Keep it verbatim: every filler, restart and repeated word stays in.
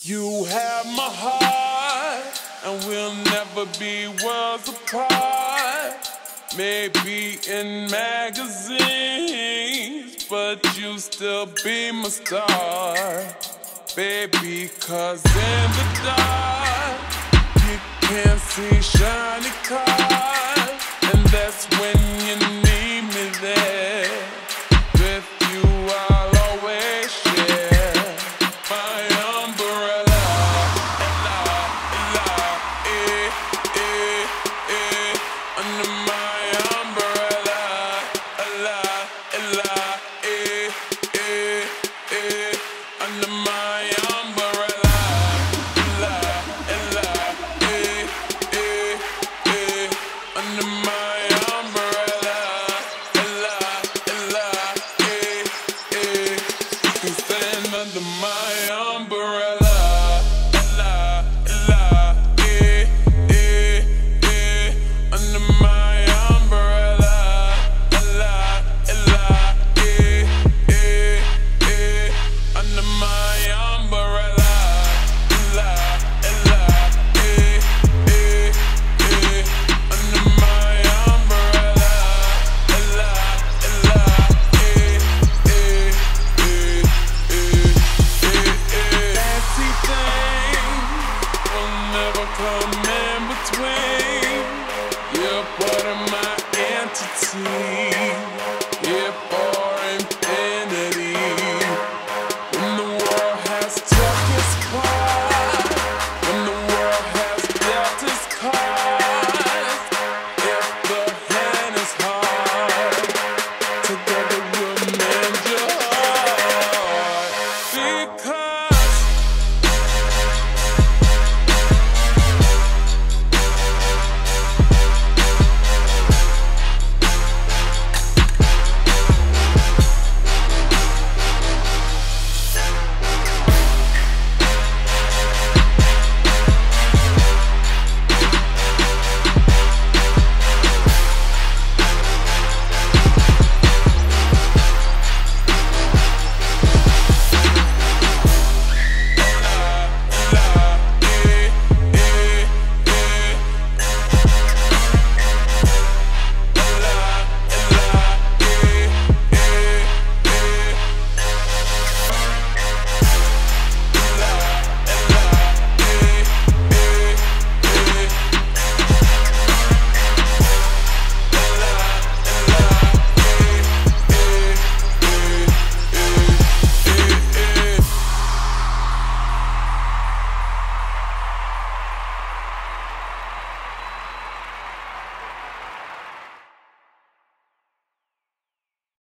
You have my heart, and we'll never be worlds apart. Maybe in magazines, but you still be my star. Baby, cause in the dark, you can't see shiny cars, and that's when you need me there. With you I'll always share my umbrella, ella, ella, eh, eh, eh, under my umbrella, ella, ella, eh, eh, eh, under my umbrella, ella, ella, eh, eh, eh, under my umbrella, ella, ella, eh, eh, you can stand under my umbrella, ella, ella, eh, eh, eh, under my umbrella, ella, ella, eh, eh, eh, under my umbrella, ella, ella, eh, eh, eh, under my umbrella, ella, ella, eh, eh, eh, eh, eh, eh. Fancy things will never come in between. You're part of my entity, here for infinity. When the world has took its part, when the world has dealt its cards, if the hand is hard, together we'll mend your heart. Because la, la,